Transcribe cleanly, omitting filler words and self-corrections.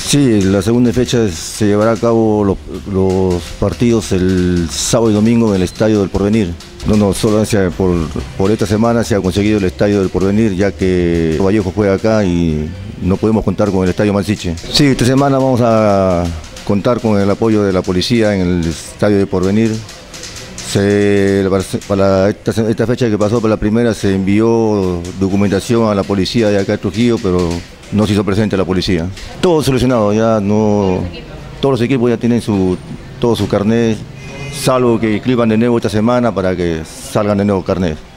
Sí, la segunda fecha se llevará a cabo los partidos el sábado y domingo en el Estadio del Porvenir. No, solo por esta semana se ha conseguido el Estadio del Porvenir, ya que Vallejo juega acá y no podemos contar con el Estadio Mansiche. Sí, esta semana vamos a contar con el apoyo de la policía en el Estadio del Porvenir. Para esta fecha que pasó, para la primera, se envió documentación a la policía de acá de Trujillo, pero no se hizo presente la policía. Todo solucionado, ya no, todos los equipos ya tienen todos sus carnets, salvo que inscriban de nuevo esta semana para que salgan de nuevo carnets.